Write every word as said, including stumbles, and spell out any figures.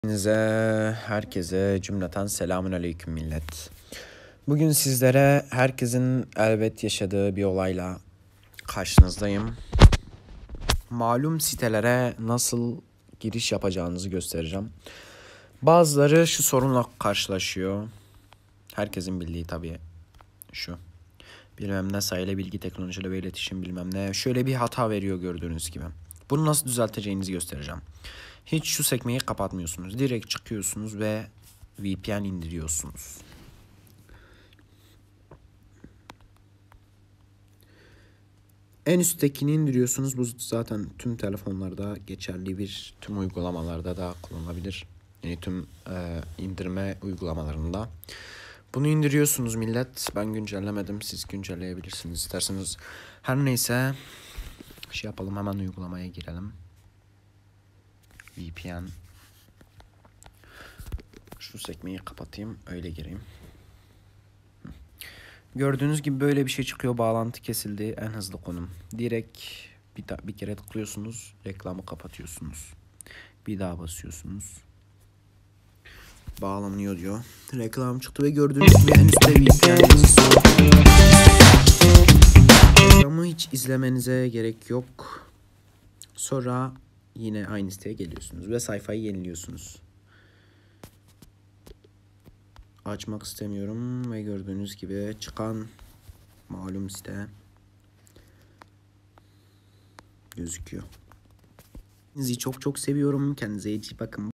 Hepinize, herkese cümleten selamun aleyküm millet. Bugün sizlere herkesin elbet yaşadığı bir olayla karşınızdayım. Malum sitelere nasıl giriş yapacağınızı göstereceğim. Bazıları şu sorunla karşılaşıyor. Herkesin bildiği tabii şu. Bilmem ne sayılı bilgi teknolojileri ve iletişim bilmem ne. Şöyle bir hata veriyor gördüğünüz gibi. Bunu nasıl düzelteceğinizi göstereceğim. Hiç şu sekmeyi kapatmıyorsunuz. Direkt çıkıyorsunuz ve V P N indiriyorsunuz. En üsttekini indiriyorsunuz. Bu zaten tüm telefonlarda geçerli bir, tüm uygulamalarda da kullanılabilir. Yani tüm e, indirme uygulamalarında. Bunu indiriyorsunuz millet. Ben güncellemedim. Siz güncelleyebilirsiniz isterseniz. Her neyse şey yapalım, hemen uygulamaya girelim. V P N. Şu sekmeyi kapatayım, öyle gireyim. Gördüğünüz gibi böyle bir şey çıkıyor. Bağlantı kesildi. En hızlı konum. Direkt bir, bir kere tıklıyorsunuz. Reklamı kapatıyorsunuz. Bir daha basıyorsunuz. Bağlanıyor diyor. Reklam çıktı ve gördüğünüz gibi en üstte V P N'iniz. Reklamı hiç izlemenize gerek yok. Sonra yine aynı siteye geliyorsunuz ve sayfayı yeniliyorsunuz. Açmak istemiyorum ve gördüğünüz gibi çıkan malum site gözüküyor. Sizi çok çok seviyorum. Kendinize iyi bakın.